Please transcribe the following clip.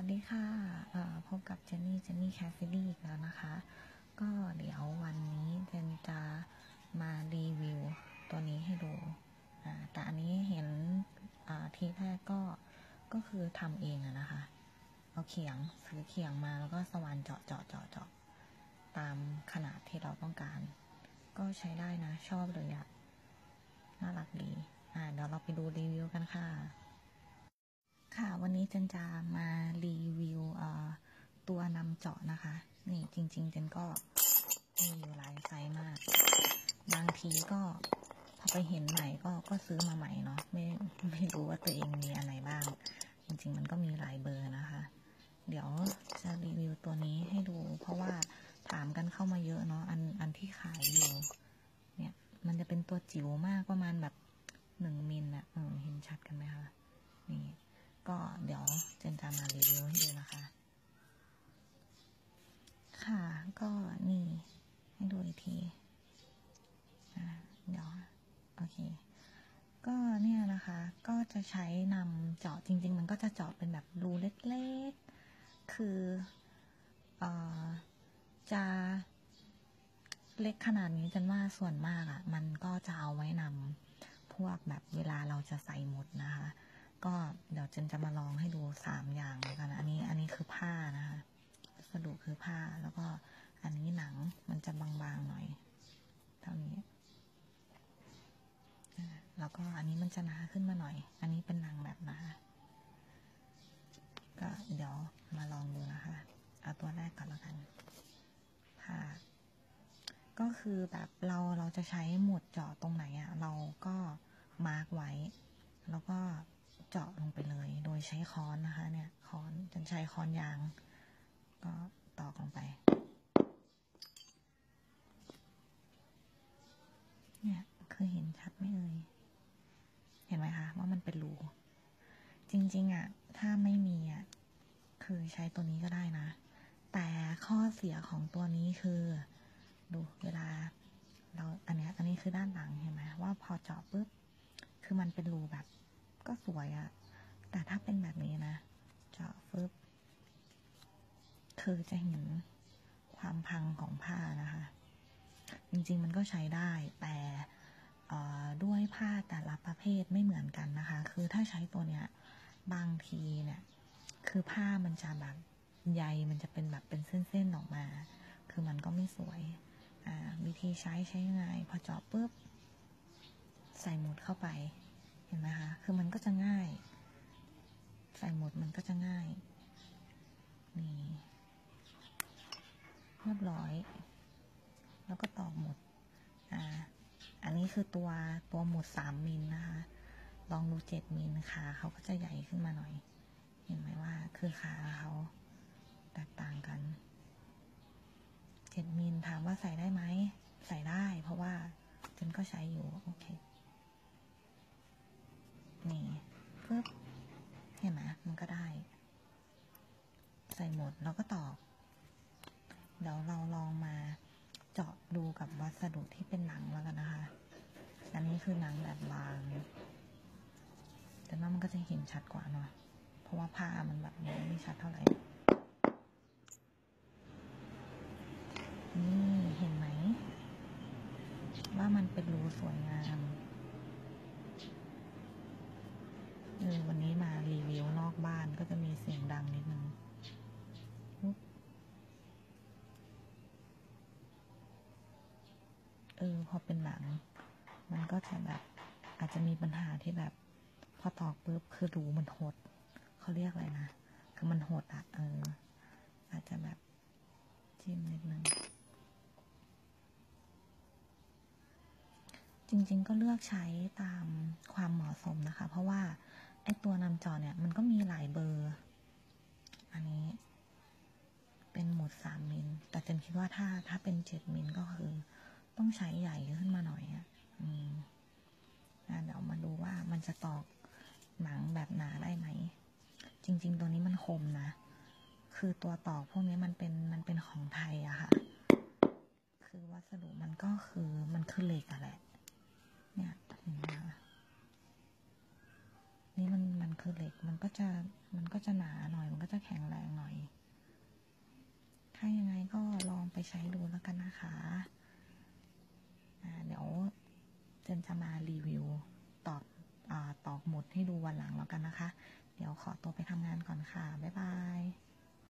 ดีค่ะพบกับเจนนี่แคสซิดี้อีกแล้วนะคะก็เดี๋ยววันนี้เจนจะมารีวิวตัวนี้ให้ดูแต่อันนี้เห็นทีแรกก็คือทำเองนะคะเอาซื้อเขียงมาแล้วก็สว่านเจาะตามขนาดที่เราต้องการก็ใช้ได้นะชอบเลยอะน่ารักดีเดี๋ยวเราไปดูรีวิวกันค่ะวันนี้เจนจะมารีวิวตัวนำเจาะนะคะนี่จริงๆเจนก็มีอยู่หลายไซส์มากบางทีก็พอไปเห็นใหม่ก็ซื้อมาใหม่เนาะไม่รู้ว่าตัวเองมีอะไรบ้างจริงๆมันก็มีหลายเบอร์นะคะเดี๋ยวจะรีวิวตัวนี้ให้ดูเพราะว่าถามกันเข้ามาเยอะเนาะอันที่ขายอยู่เนี่ยมันจะเป็นตัวจิ๋วมากประมาณแบบ1 มิลนะเห็นชัดกันไหมคะนี่ก็เดี๋ยวเจนจะมารีวิวให้ดูนะคะค่ะก็นี่ให้ดูอีกทีเดี๋ยวโอเคก็เนี่ยนะคะก็จะใช้นำเจาะจริงๆมันก็จะเจาะเป็นแบบรูเล็กๆคือจะเล็กขนาดนี้จันว่าส่วนมากมันก็จะเอาไว้นำพวกแบบเวลาเราจะใส่หมุดนะคะก็เดี๋ยวเจนจะมาลองให้ดู3 อย่างแล้วกันอันนี้คือผ้านะคะวัสดุคือผ้าแล้วก็อันนี้หนังมันจะบางๆหน่อยเท่านี้แล้วก็อันนี้มันจะหนาขึ้นมาหน่อยอันนี้เป็นหนังแบบหนาก็เดี๋ยวมาลองดูนะคะเอาตัวแรกก่อนแล้วกันผ้าก็คือแบบเราจะใช้หมุดเจาะตรงไหนเราก็มาร์กไว้แล้วก็เจาะลงไปเลยโดยใช้ค้อนนะคะเนี่ยค้อนจะใช้ค้อนยางก็ตอกลงไปเนี่ยคือเห็นชัดไหมเอ่ยเห็นไหมคะว่ามันเป็นรูจริงๆถ้าไม่มีคือใช้ตัวนี้ก็ได้นะแต่ข้อเสียของตัวนี้คือดูเวลาเราอันนี้คือด้านหลังเห็นไหมว่าพอเจาะปุ๊บคือมันเป็นรูแบบก็สวยแต่ถ้าเป็นแบบนี้นะเจาะปุ๊บคือจะเห็นความพังของผ้านะคะจริงๆมันก็ใช้ได้แต่ด้วยผ้าแต่ละประเภทไม่เหมือนกันนะคะคือถ้าใช้ตัวเนี้ยบางทีเนี่ยคือผ้ามันจะแบบใยมันจะเป็นแบบเป็นเส้นๆออกมาคือมันก็ไม่สวยวิธีใช้ง่ายพอเจาะปุ๊บใส่หมุดเข้าไปเห็นไหมคะคือมันก็จะง่ายใส่หมุดมันก็จะง่ายนี่เรียบร้อยแล้วก็ตอกหมุดอันนี้คือตัวหมุด3 มิลนะคะลองดู7 มิลขาเขาก็จะใหญ่ขึ้นมาหน่อยเห็นไหมว่าคือขาเขาแตกต่างกัน7 มิลถามว่าใส่ได้ไหมใส่ได้เพราะว่าเจนก็ใช้อยู่โอเคนี่ปึ๊บเห็นไหมมันก็ได้ใส่หมดแล้วก็ตอกเดี๋ยวเราลองมาเจาะดูกับวัสดุที่เป็นหนังแล้วกันนะคะอันนี้คือหนังแบบบางแต่ว่ามันก็จะเห็นชัดกว่าหน่อยเพราะว่าผ้ามันแบบไม่ชัดเท่าไหร่นี่เห็นไหมว่ามันเป็นรูสวยงามวันนี้มารีวิวนอกบ้านก็จะมีเสียงดังนิดนึงพอเป็นหนังมันก็จะแบบอาจจะมีปัญหาที่แบบพอตอกปุ๊บคือรูมันหดเขาเรียกอะไรนะคือมันหดอาจจะแบบจิ้มนิดนึงจริงๆก็เลือกใช้ตามความเหมาะสมนะคะเพราะว่าไอ้ตัวนำเจาะเนี่ยมันก็มีหลายเบอร์อันนี้เป็นหมุด3 มิลแต่เจนคิดว่าถ้าเป็น7 มิลก็คือต้องใช้ใหญ่ขึ้นมาหน่อยเดี๋ยวมาดูว่ามันจะตอกหนังแบบหนาได้ไหมจริงๆตัวนี้มันคมนะคือตัวตอกพวกนี้มันเป็นของไทยค่ะคือวัสดุมันก็คือมันคือเหล็กแหละเนี่ยเห็นไหมคะนี่มันคือเหล็กมันก็จะหนาหน่อยมันก็จะแข็งแรงหน่อยถ้ายังไงก็ลองไปใช้ดูแล้วกันนะคะเดี๋ยวเจนจะมารีวิวตอกหมุดให้ดูวันหลังแล้วกันนะคะเดี๋ยวขอตัวไปทำงานก่อนค่ะบ๊ายบาย